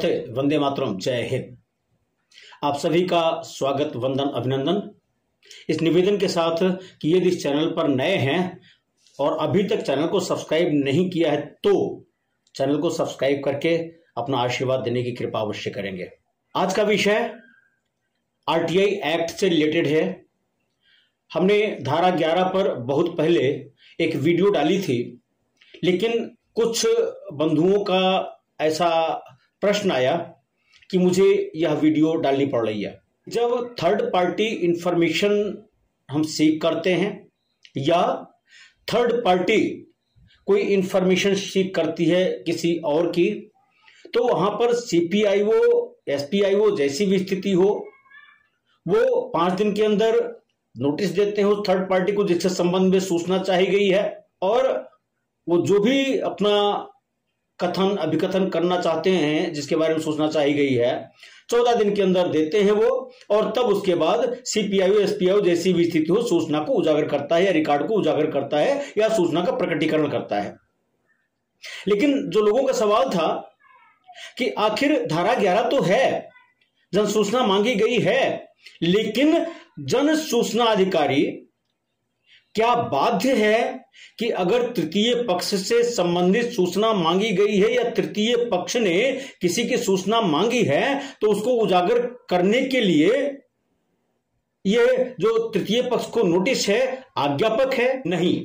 नमस्ते, वंदे मातरम, जय हिंद। आप सभी का स्वागत, वंदन, अभिनंदन इस निवेदन के साथ कि यदि इस चैनल पर नए हैं और अभी तक चैनल को सब्सक्राइब नहीं किया है तो चैनल को सब्सक्राइब करके अपना आशीर्वाद देने की कृपा अवश्य करेंगे। आज का विषय आरटीआई एक्ट से रिलेटेड है। हमने धारा 11 पर बहुत पहले एक वीडियो डाली थी, लेकिन कुछ बंधुओं का ऐसा प्रश्न आया कि मुझे यह वीडियो डालनी पड़ रही है। जब थर्ड पार्टी इंफॉर्मेशन हम सीख करते हैं या थर्ड पार्टी कोई इंफॉर्मेशन सीख करती है किसी और की, तो वहां पर सीपीआईओ, एसपीआईओ जैसी भी स्थिति हो, वो 5 दिन के अंदर नोटिस देते हैं उस थर्ड पार्टी को जिससे संबंध में सूचना चाही गई है, और वो जो भी अपना कथन अभिकथन करना चाहते हैं, जिसके बारे में सूचना चाही गई है, 14 दिन के अंदर देते हैं वो, और तब उसके बाद सीपीआईओ, एसपीआईओ जैसी भी स्थिति हो सूचना को उजागर करता है या रिकॉर्ड को उजागर करता है या सूचना का प्रकटीकरण करता है। लेकिन जो लोगों का सवाल था कि आखिर धारा 11 तो है, जन सूचना मांगी गई है, लेकिन जन सूचना अधिकारी क्या बाध्य है कि अगर तृतीय पक्ष से संबंधित सूचना मांगी गई है या तृतीय पक्ष ने किसी की सूचना मांगी है तो उसको उजागर करने के लिए ये जो तृतीय पक्ष को नोटिस है आज्ञापक है? नहीं।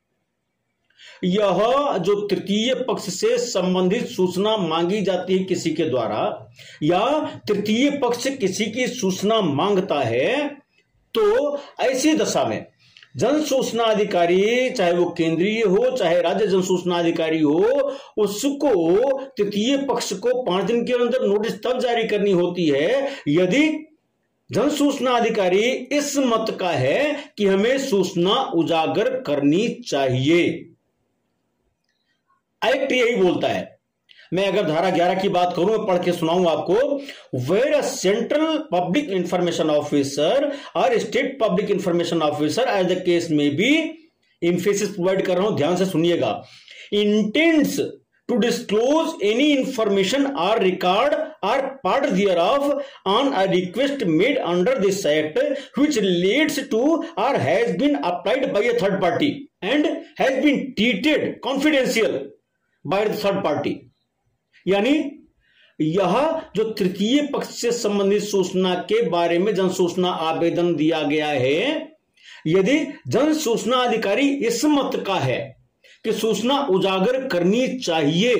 यह जो तृतीय पक्ष से संबंधित सूचना मांगी जाती है किसी के द्वारा, या तृतीय पक्ष किसी की सूचना मांगता है, तो ऐसी दशा में जन सूचना अधिकारी, चाहे वो केंद्रीय हो चाहे राज्य जन सूचना अधिकारी हो, उसको तृतीय पक्ष को 5 दिन के अंदर नोटिस तब जारी करनी होती है यदि जन सूचना अधिकारी इस मत का है कि हमें सूचना उजागर करनी चाहिए। एक्ट यही बोलता है। मैं अगर धारा 11 की बात करूं, मैं पढ़ के सुनाऊं आपको। Where a central public information officer or state public information officer as the case may be, emphasis provide कर रहा हूं, ध्यान से सुनिएगा, intends to disclose any information or record or part thereof on a request made under this act which leads to or has been applied by a third party and has been treated confidential by the third party। यानी यह जो तृतीय पक्ष से संबंधित सूचना के बारे में जन सूचना आवेदन दिया गया है, यदि जन सूचना अधिकारी इस मत का है कि सूचना उजागर करनी चाहिए,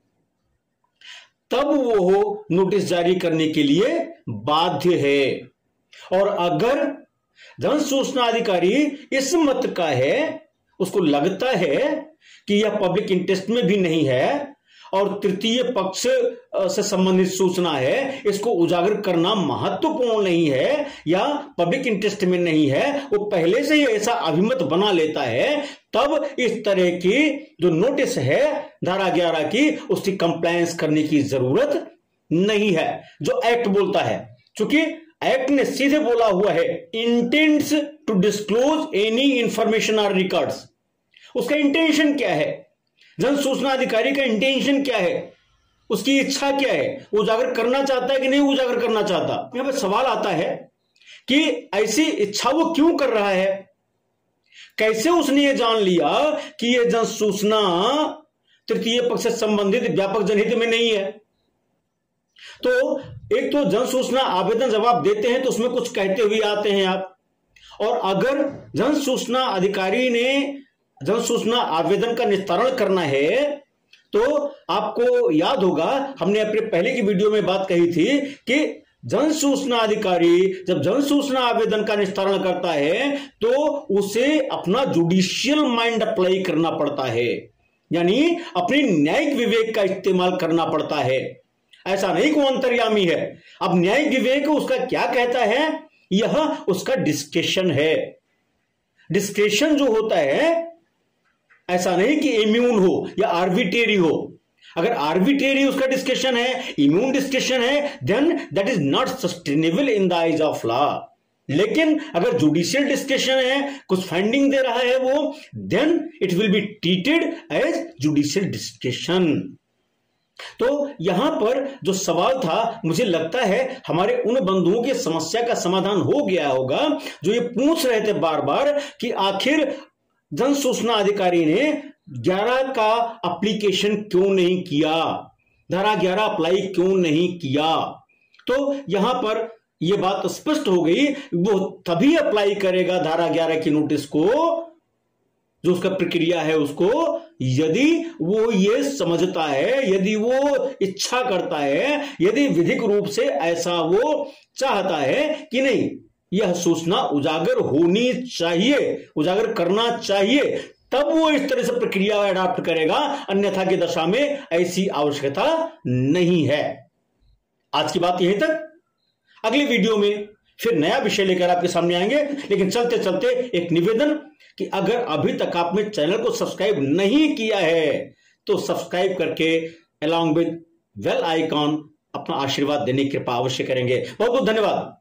तब वो नोटिस जारी करने के लिए बाध्य है। और अगर जन सूचना अधिकारी इस मत का है, उसको लगता है कि यह पब्लिक इंटरेस्ट में भी नहीं है और तृतीय पक्ष से संबंधित सूचना है, इसको उजागर करना महत्वपूर्ण नहीं है या पब्लिक इंटरेस्ट में नहीं है, वो पहले से ही ऐसा अभिमत बना लेता है, तब इस तरह की जो नोटिस है धारा 11 की, उसकी कंप्लायंस करने की जरूरत नहीं है, जो एक्ट बोलता है। क्योंकि एक्ट ने सीधे बोला हुआ है intends to disclose any information or records. उसका इंटेंशन क्या है? जन सूचना अधिकारी का इंटेंशन क्या है? उसकी इच्छा क्या है? उजागर करना चाहता है कि नहीं उजागर करना चाहता? यहां पर सवाल आता है कि ऐसी इच्छा वो क्यों कर रहा है? कैसे उसने ये जान लिया कि यह जन सूचना तृतीय पक्ष से संबंधित व्यापक जनहित में नहीं है? तो एक तो जन सूचना आवेदन जब आप देते हैं तो उसमें कुछ कहते हुए आते हैं आप, और अगर जन सूचना अधिकारी ने जन सूचना आवेदन का निस्तारण करना है तो आपको याद होगा, हमने अपने पहले की वीडियो में बात कही थी कि जन सूचना अधिकारी जब जन सूचना आवेदन का निस्तारण करता है तो उसे अपना जुडिशियल माइंड अप्लाई करना पड़ता है, यानी अपनी न्यायिक विवेक का इस्तेमाल करना पड़ता है। ऐसा नहीं को अंतर्यामी है। अब न्यायिक विवेक उसका क्या कहता है? यह उसका डिस्क्रेशन है। डिस्क्रेशन जो होता है, ऐसा नहीं कि इम्यून हो या आर्बिट्रेरी हो। अगर आर्बिट्रेरी उसका डिस्कशन है, इम्यून डिस्कशन है, then that is not sustainable in the eyes of law. लेकिन अगर जुडिशियल डिस्कशन है, कुछ फाइंडिंग दे रहा है वो, then it will be treated as judicial discussion. तो यहां पर जो सवाल था, मुझे लगता है हमारे उन बंधुओं की समस्या का समाधान हो गया होगा जो ये पूछ रहे थे बार बार कि आखिर जन सूचना अधिकारी ने 11 का एप्लीकेशन क्यों नहीं किया, धारा 11 अप्लाई क्यों नहीं किया। तो यहां पर यह बात स्पष्ट हो गई, वो तभी अप्लाई करेगा धारा 11 की नोटिस को, जो उसका प्रक्रिया है उसको, यदि वो ये समझता है, यदि वो इच्छा करता है, यदि विधिक रूप से ऐसा वो चाहता है कि नहीं यह सूचना उजागर होनी चाहिए, उजागर करना चाहिए, तब वो इस तरह से प्रक्रिया अडॉप्ट करेगा, अन्यथा की दशा में ऐसी आवश्यकता नहीं है। आज की बात यहीं तक। अगली वीडियो में फिर नया विषय लेकर आपके सामने आएंगे, लेकिन चलते चलते एक निवेदन कि अगर अभी तक आपने चैनल को सब्सक्राइब नहीं किया है तो सब्सक्राइब करके अलॉन्ग विद बेल आइकॉन अपना आशीर्वाद देने की कृपा अवश्य करेंगे। बहुत बहुत धन्यवाद।